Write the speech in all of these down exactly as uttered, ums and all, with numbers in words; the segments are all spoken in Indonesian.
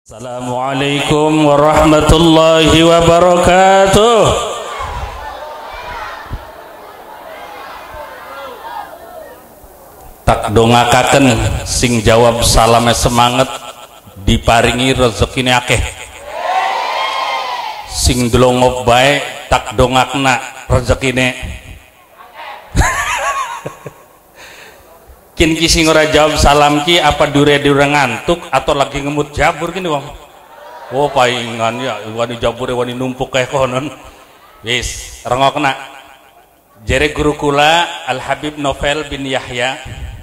Assalamualaikum warahmatullahi wabarakatuh. Tak dongakaken sing jawab salame semangat diparingi rezekine akeh. Sing delongo bae tak dongakna rezekine. Kin ki sing ora jawab salam ki apa dure-dure ngantuk atau lagi ngemut jabur gini wong. Oh paingan ya wani jabure wani numpuk kayak konon. Wis rengokna. Jere guru kula Al Habib Novel bin Yahya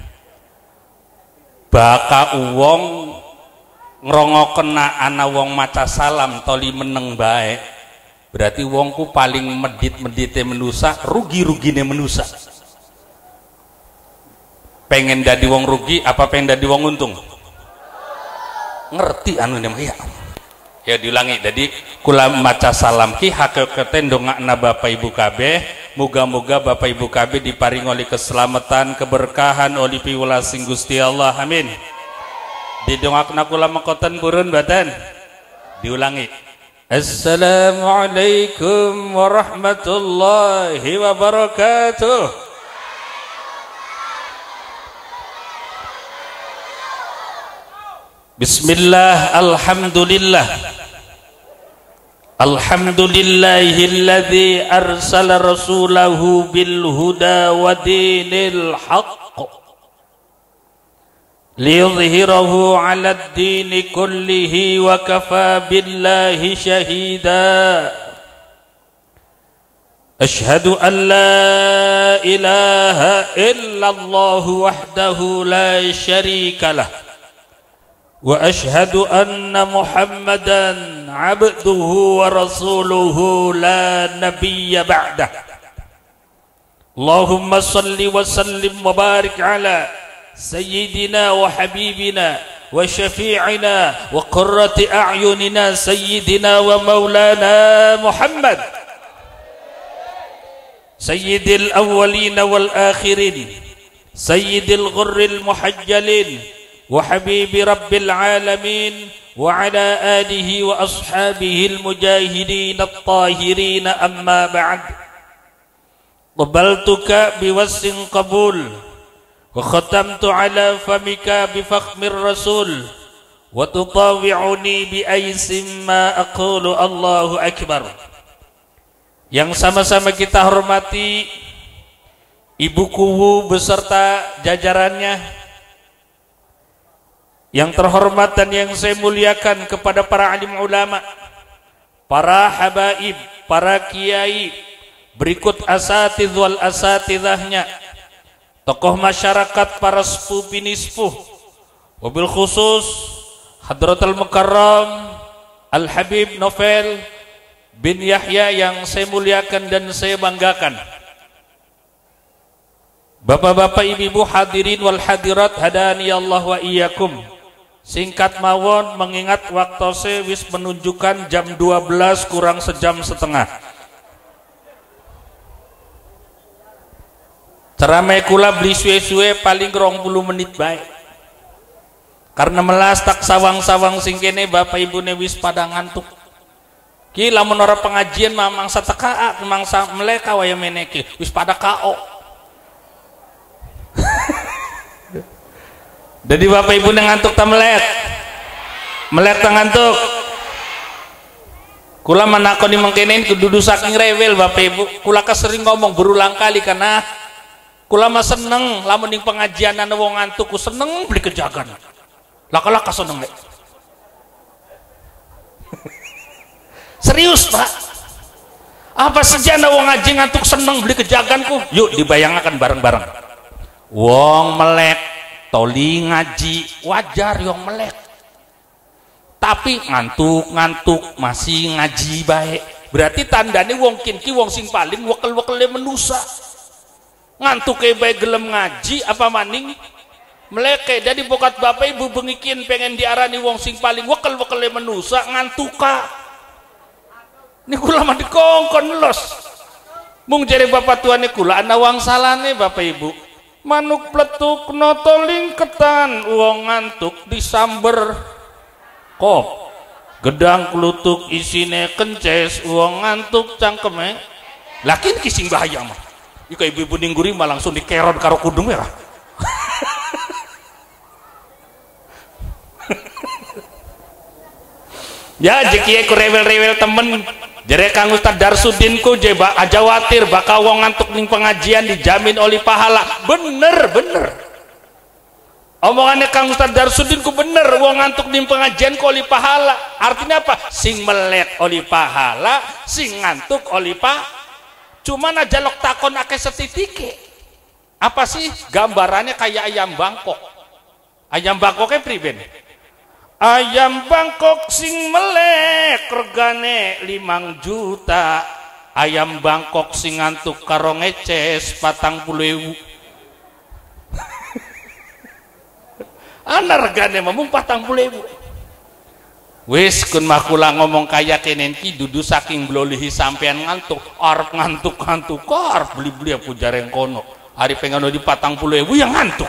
baka uwong ngrongokna ana wong maca salam toli meneng bae. Berarti wongku paling medit-medite menusa, rugi-rugine menusa. Pengen dadi wong rugi apa pengen dadi wong untung? Ngerti anu mah ya. Ya diulangi. Jadi kula maca salam ki hakikate ndongakna Bapak Ibu kabeh, muga-muga Bapak Ibu kabeh diparing oleh keselamatan, keberkahan oleh piwelasing Gusti Allah. Amin. Didongakna kula mengkoten purun badan. Diulangi. Assalamualaikum warahmatullahi wabarakatuh. Bismillah, alhamdulillah Alhamdulillahilladzi arsala rasulahu bil huda wa dinil haqq liyudhhirahu 'ala ad-dini kullihi wa kafa billahi shahida. Ashhadu an la ilaha illallah wahdahu la syarika lah wa ashhadu anna Muhammadan abduhu wa rasuluhu la nabiyya ba'dah. Allahumma salli wa sallim wa barik ala sayyidina wa habibina wa syafi'ina wa qurrati a'yunina sayyidina wa maulana Muhammad sayyidil awwalina wal akhirin sayyidil ghurril muhajjalin wa habibi rabbil alamin wa ala alihi wa ashabihi al-mujahidin at-tahirin amma ba'd. qabaltuka biwassin qabul wa khatamtu ala famika bifakhmir rasul wa tutawi'uni bi aisim ma aqulu Allahu akbar. Yang sama-sama kita hormati Ibu Kuwu beserta jajarannya, yang terhormat dan yang saya muliakan kepada para alim ulama, para habaib, para kiai, berikut asatidz wal asatidahnya, tokoh masyarakat, para sepuh bini sepuh, wabil khusus Hadratul Mukarram Al Habib Novel bin Yahya yang saya muliakan dan saya banggakan. Bapak-bapak, ibu-ibu, hadirin wal hadirat, hadani Allah wa iyyakum. Singkat mawon, mengingat waktu saya wis menunjukkan jam dua belas kurang sejam setengah. Ceramah kula beli suwe-suwe paling rong puluh menit baik. Karena melas tak sawang-sawang sing kene bapak ibu ne wis pada ngantuk. Ki lamun ora pengajian mamangsa teka mamangsa meleka waya meneki wis pada K O. Jadi bapak ibu yang ngantuk tak melek melek tak ngantuk. Kula menakoni mengkenin kududu saking rewel bapak ibu. Kula kesering ngomong berulang kali karena kula mah seneng lamun ning pengajian ana wong ngantuk ku seneng beli kejagan. Laka-laka seneng lek. Serius pak. Apa saja ana wong ngaji ngantuk seneng beli kejaganku. Yuk dibayangkan bareng-bareng. Wong melek toli ngaji wajar yang melek, tapi ngantuk-ngantuk masih ngaji baik. Berarti tandanya wong kinki wong sing paling wekel-wekele menusa. Ngantuk kayak baik gelem ngaji apa maning meleke. Jadi bokat bapak ibu bengikin pengen diarani wong sing paling wekel-wekele menusa ngantuka. Ini kula mah dikongkon los. Mung jere bapak tuane kula ana wang salane bapak ibu. Manuk pletuk noto lingketan wong ngantuk disamber kop gedang klutuk isine kences wong ngantuk cangkeme lakin kising bahaya mah ika ibu-ibu ningguri mah langsung dikerod karo kudung ya ya jeki ku rewel-rewel temen jere Kang Ustad Darsudin ku je aja watir bakal wong ngantuk ning pengajian dijamin oleh pahala bener bener omongannya Kang Ustad Darsudin ku bener wong ngantuk ning pengajian ku oleh pahala artinya apa sing melek oleh pahala sing ngantuk oleh pa cuman aja lok takon akeh setitike apa sih gambarannya kayak ayam Bangkok ayam Bangkoknya priben ayam Bangkok sing melek regane limang juta ayam Bangkok sing ngantuk karo ngeces patang puluh ewu ana regane mamung patang puluh ewu wis kun makula ngomong kaya kenen ki dudu saking blolihi sampean ngantuk arep ngantuk-ngantuk arep beli-beli aku jareng kono ari pengen di patang puluh ewu yang ngantuk.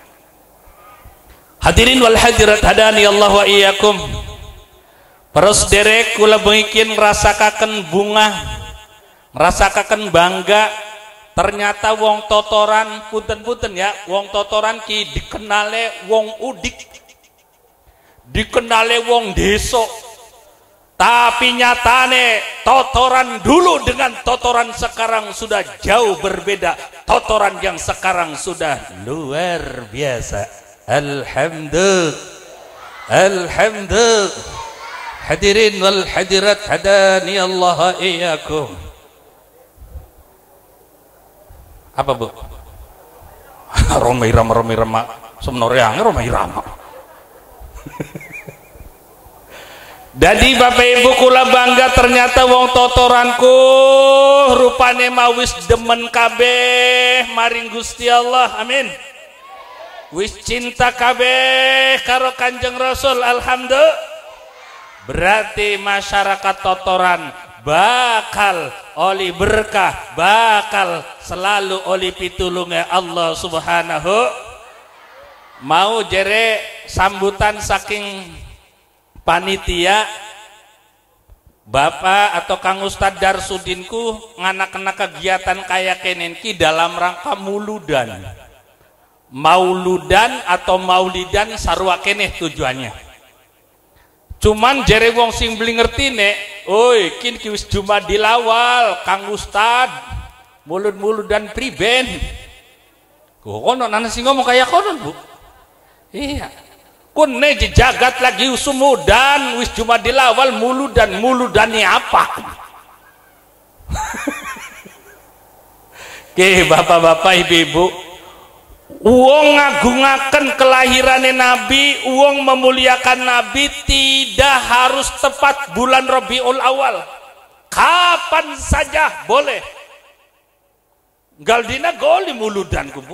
Hadirin wal hadirat hadani Allah wa iyyakum. Terus derek kula bengkin rasakaken bunga, rasakaken bangga. Ternyata wong totoran punten-punten ya, wong totoran ki dikenale wong udik. Dikenale wong deso. Tapi nyatane totoran dulu dengan totoran sekarang sudah jauh berbeda. Totoran yang sekarang sudah luar biasa. Alhamdulillah, alhamdulillah. Hadirin wal hadirat hadani Allah iyyakum. Apa bu? Romai rama romai rama semnoreang romai rama. Jadi bapak ibu kula bangga ternyata wong totoranku rupane mawis demen kabeh maring Gusti Allah amin. Wis cinta kabeh karo Kanjeng Rasul alhamdulillah berarti masyarakat totoran bakal oli berkah bakal selalu oli pitulunge Allah subhanahu mau jere sambutan saking panitia Bapak atau Kang Ustad Darsudinku nganak-anak kegiatan kayak kenenki dalam rangka muludan mauludan atau maulidan sarua keneh tujuannya cuman jere wong sing beli ngerti nek oi kin kiwis cuma dilawal Kang Ustad mulut-mulut dan priben kono nana sing ngomong kayak kono bu iya kun ne jagat lagi usumudan wis cuma dilawal muludan muludani apa ke bapak-bapak ibu-ibu uang ngagungaken kelahirannya Nabi, uang memuliakan Nabi tidak harus tepat bulan Rabiul Awal. Kapan saja boleh. Galdina goli muludan kubu.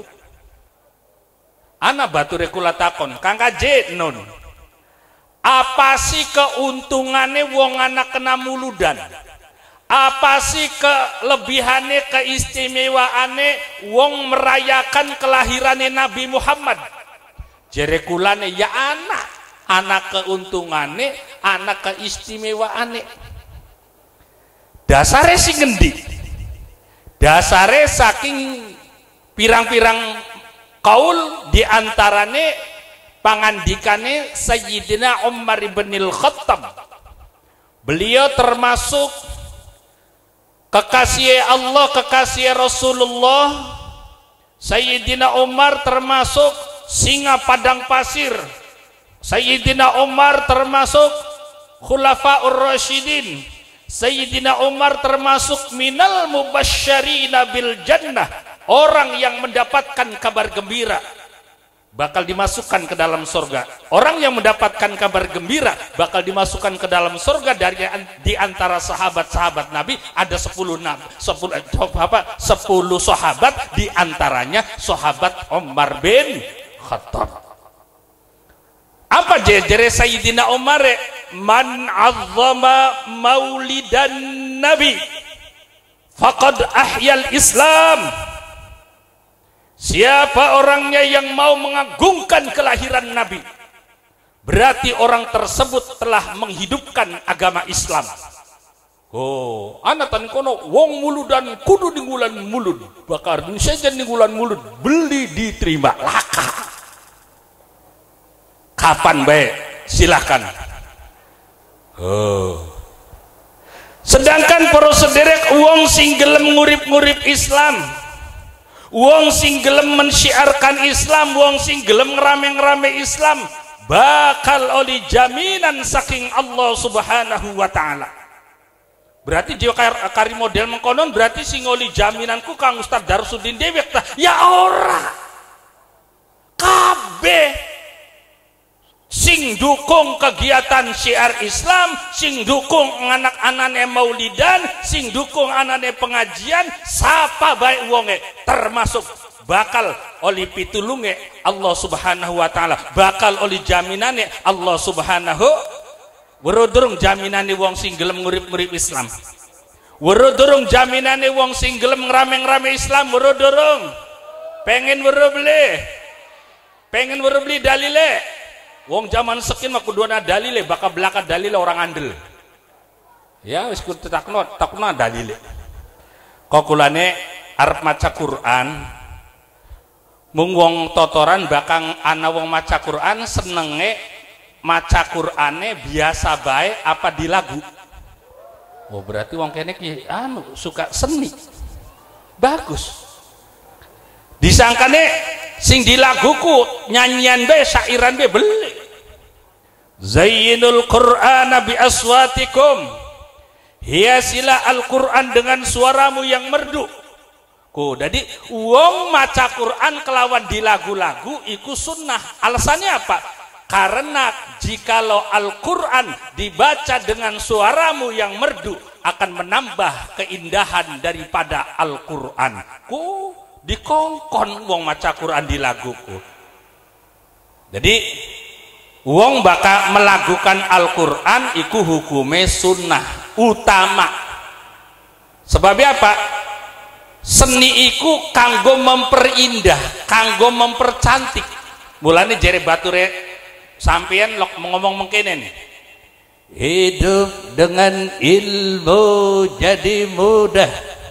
Ana bature kula takon, Kang Kaje non. Apa sih keuntungannya wong anak kena muludan? Apa sih kelebihannya, keistimewaannya wong merayakan kelahirannya Nabi Muhammad? Jerekulane ya anak, anak keuntungannya, anak keistimewaannya. Dasare sing ngendi? Dasare saking pirang-pirang kaul diantarane pangandikane Sayyidina Umar ibn al-Khattab. Beliau termasuk kekasih Allah, kekasih Rasulullah. Sayyidina Umar termasuk singa padang pasir. Sayyidina Umar termasuk Khulafaur Rasyidin. Sayyidina Umar termasuk minal mubasysyirina bil jannah, orang yang mendapatkan kabar gembira bakal dimasukkan ke dalam surga. Orang yang mendapatkan kabar gembira bakal dimasukkan ke dalam surga. Dari di antara sahabat-sahabat Nabi ada sepuluh nabi, sepuluh apa? sepuluh sahabat, di antaranya sahabat Umar bin Khattab. Apa jere Sayyidina Umar? Man azzama maulidan Nabi faqad ahyal Islam. Siapa orangnya yang mau mengagungkan kelahiran Nabi, berarti orang tersebut telah menghidupkan agama Islam. Oh, anatan kono wong muludan kudu ninggulan mulud, bakar saja ninggulan mulud, beli diterima laka. Kapan baik? Silahkan. Oh. Sedangkan para sederek wong sing gelem ngurip-ngurip Islam, wong sing gelem mensyiarkan Islam, wong sing gelem ngerame-ngerame Islam, bakal oleh jaminan saking Allah Subhanahu wa taala. Berarti dia kari model mengkonon, berarti sing oli jaminanku Kang Ustaz Darsudin Dewek ta? Ya ora. Kabeh sing dukung kegiatan syiar Islam, sing dukung anak-anane maulidan, sing dukung anane pengajian, sapa baik wonge, termasuk bakal oli pitulunge Allah Subhanahu wa taala, bakal oli jaminane Allah Subhanahu. Werodorong jaminane wong sing gelem ngurip-ngurip Islam. Werodorong jaminane wong sing gelem ngrame-ngrame Islam, werodorong. Pengen wero beli. Pengen wero beli dalile. Wong zaman sekin mah kuduana dalile, bakal belaka dalile orang andel. Ya wis kudu takno, takna dalile. Kok kulane arep maca Quran, mung wong totoran bakang ana wong maca Quran senenge maca Qur'ane biasa baik apa di lagu. Oh berarti wong kene ki anu suka seni. Bagus. Disangkane sing di laguku nyanyian bae syairan bae beli. Zayyinul Qur'ana bi aswatikum. Hiasilah Al-Qur'an dengan suaramu yang merdu. Ku jadi wong maca Qur'an kelawan di lagu-lagu iku sunnah. Alasannya apa? Karena jikalau Al-Quran dibaca dengan suaramu yang merdu akan menambah keindahan daripada Al-Quran. Ku dikongkon wong maca Quran di laguku. Jadi wong bakal melakukan Al-Quran iku hukume sunnah utama. Sebabnya apa? Seni iku kanggo memperindah, kanggo mempercantik. Mulane jere bature sampeyan lok ngomong mengkene nih. Hidup dengan ilmu jadi mudah.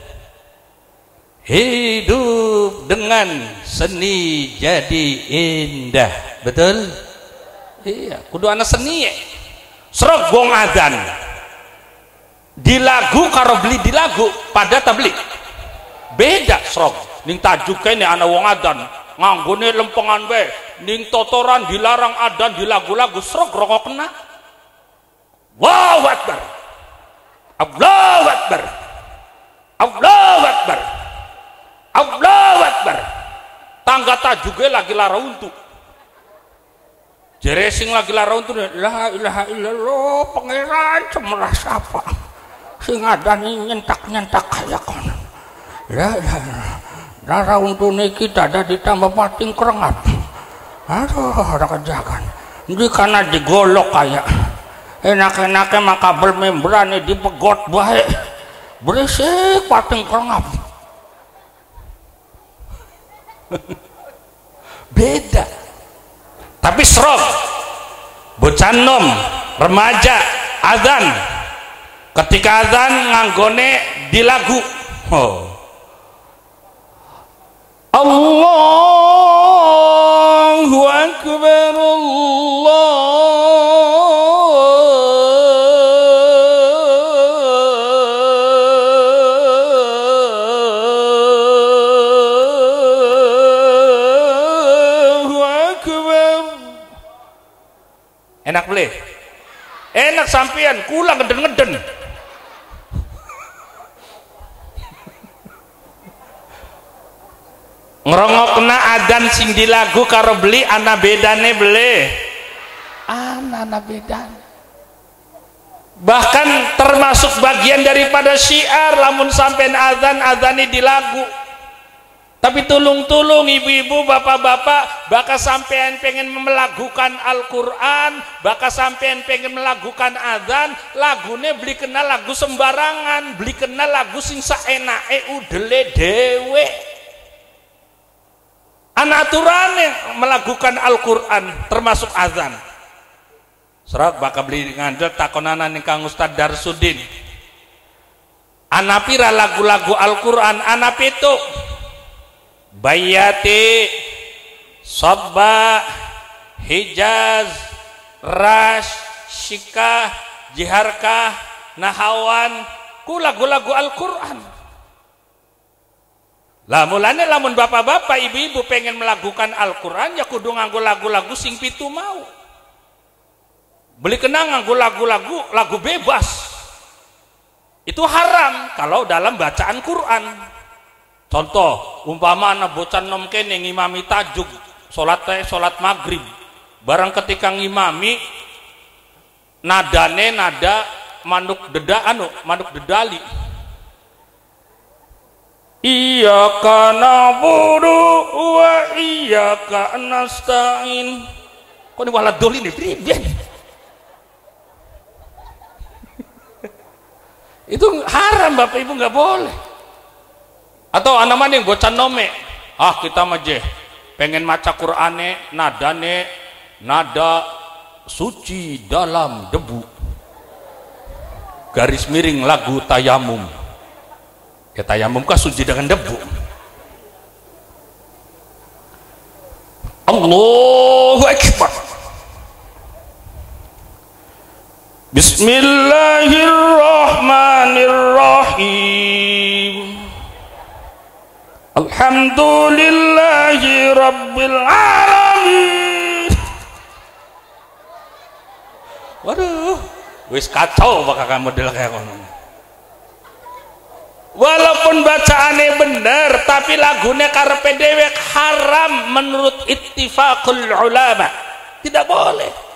Hidup dengan seni jadi indah. Betul? Iya, kudu ana seni ya. Serok wong adzan. Di lagu karo beli di lagu pada tablik. Beda serok. Ning tajuk kene ana wong adzan nganggone lempengan bae, ning totoran dilarang adan di lagu-lagu serok rokok kena. Allahu Akbar, Allahu Akbar, Allahu Akbar, Allahu Akbar. Tangga tajuge lagi lara untuk jere sing lagi lara untuk la ilaha illallah pangeran cemerlang sapa sing adane nyentak-nyentak kaya kono. La ilaha Rara untuk niki dada ditambah pating kerengat. Aduh, ada kejagan. Ini karena digolok kayak enak-enaknya mah kabel membran dipegot baik. Berisik pating kerengat. Beda. Tapi serok. Bocah nom, remaja, azan. Ketika azan nganggone di lagu. Oh. Allahu Akbar, Allahu Akbar. Enak boleh? Enak sampean, kula ngeden-ngeden. Ngerongokna adan sing di lagu karo beli ana bedane beli ana ana bedane. Bahkan termasuk bagian daripada syiar lamun sampean azan azani di lagu. Tapi tulung-tulung ibu-ibu bapak-bapak bakal sampean pengen melakukan Al-Quran, bakal sampean pengen melakukan azan, lagune beli kena lagu sembarangan, beli kena lagu sing saenake udele dewe. Anak aturan yang melakukan Al-Quran termasuk azan. Serat bakal beli ngandel takonana ning Kang Ustad Darsudin. Anapira lagu-lagu Al-Qur'an ana pitu. Bayati, Sabba, Hijaz, Rash, Syikah, Jiharkah, Nahawan, ku lagu-lagu Al-Qur'an. Lah mulane lamun bapak-bapak ibu-ibu pengen melakukan Al-Qur'an ya kudu nganggo lagu-lagu sing pitu mau. Beli kenang nganggo lagu-lagu lagu bebas. Itu haram kalau dalam bacaan Quran. Contoh, umpama anak bocah nom kene ngimami tajuk salat teh salat maghrib. Barang ketika ngimami nadane nada manuk deda anu, manuk dedali. Iyyaka na'budu wa iyyaka nasta'in. Kok ini walah dol ini priben. Itu haram Bapak Ibu, nggak boleh. Atau anak mana yang bocah nome, ah kita maje pengen maca Qur'ane nadane nada suci dalam debu, garis miring lagu tayamum. Ya tayamum kah suci dengan debu. Allahu Akbar. Bismillahirrahmanirrahim. Alhamdulillahi rabbil alamin. Waduh, wis kacau bakal model kayak ngono. Walaupun bacaannya bener tapi lagunya karepe dewek haram menurut ittifaqul ulama. Tidak boleh.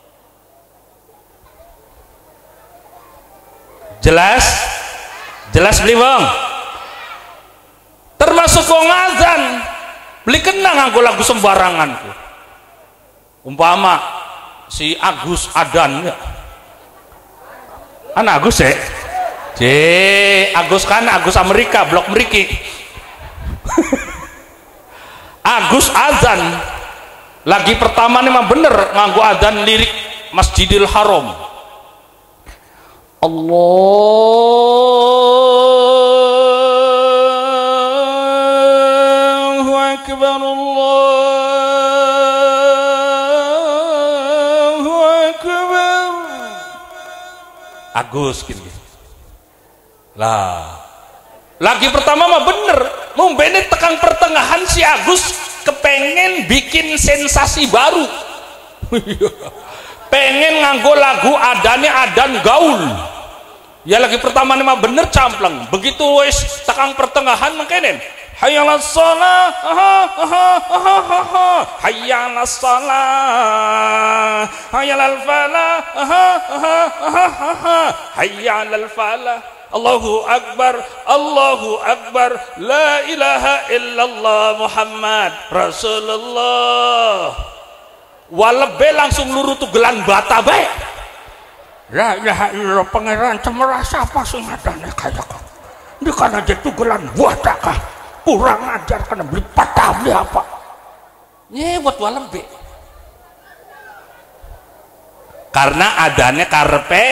Jelas? Jelas beli bang? Termasuk wong azan beli kenang nganggo lagu sembarangan. Umpama si Agus Adan ya. Anak Agus ya? C Agus kan Agus Amerika blok meriki. Agus azan lagi pertama nih mah bener nganggo azan lirik Masjidil Haram. Allahu Akbar, Allahu Akbar. Agus gitu. Lah, lagi pertama mah bener, mau bener tekang pertengahan si Agus kepengen bikin sensasi baru. Pengen nganggo lagu adane adan gaul. Ya lagi pertama nih mah bener camplang. Begitu wis tekang pertengahan mengkenen. Hayyalas shalah, hayyalas shalah, hayyalal falah, hayyalal falah. Allahu Akbar, Allahu Akbar, la ilaha illallah Muhammad Rasulullah. Walebe langsung luru tugelan bata bae. La ilaha illallah pangeran cemerah siapa sing ngadane kaya kok. Ini kan aja tugelan bata kah. Kurang ajar kana beli patah beli apa. Nyewot walebe. Karena adanya karepe.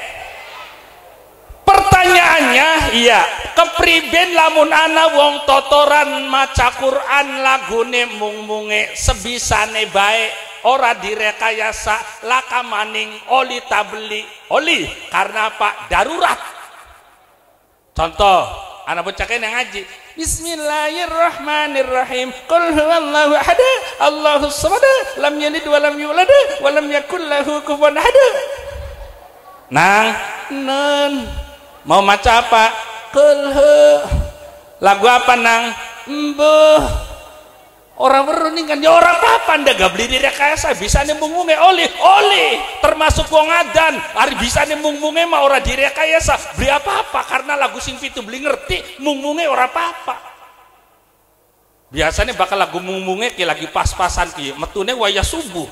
Pertanyaannya, iya, kepriben lamun ana wong totoran maca Quran lagune mung-munge sebisane bae ora direkayasa laka maning oli tabeli oli karena apa? Darurat. Contoh, anak bocah kene ngaji Bismillahirrahmanirrahim. Qul huwallahu ahad, Allahus samad, lam yalid wa lam yulad wa lam yakul lahu kufuwan ahad. Nang, nun mau maca apa? Kulhu. Lagu apa nang? Mbuh. Orang beruning kan ya orang apa ndak gak beli direkayasa bisa nembungunge oli oli termasuk wong adan hari bisa nembungunge mah ora direkayasa beli apa-apa karena lagu sing pitu beli ngerti mungmunge ora apa-apa. Biasanya bakal lagu mungmunge ki lagi pas-pasan ki metune waya subuh.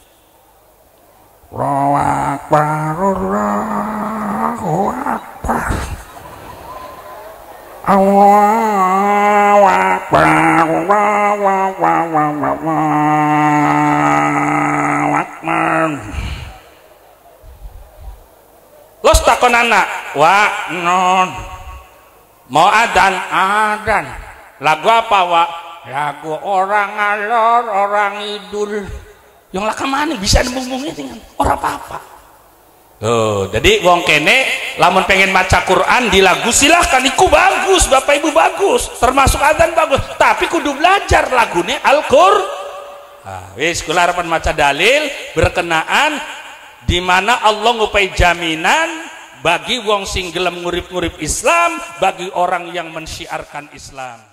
Allahu Akbar, Allahu Akbar, Allahu Akbar, Allahu Akbar. takon anak, wa non mau adan adan lagu apa wa lagu orang alor orang idul yang laka mana bisa nembung-nembungnya dengan orang apa-apa. Oh, jadi wong kene lamun pengen maca Quran di lagu silahkan iku bagus bapak ibu bagus termasuk adzan bagus tapi kudu belajar lagunya Al-Qur'an. Nah, wis kula harapan maca dalil berkenaan di mana Allah ngupai jaminan bagi wong sing gelem ngurip-ngurip Islam, bagi orang yang mensyiarkan Islam.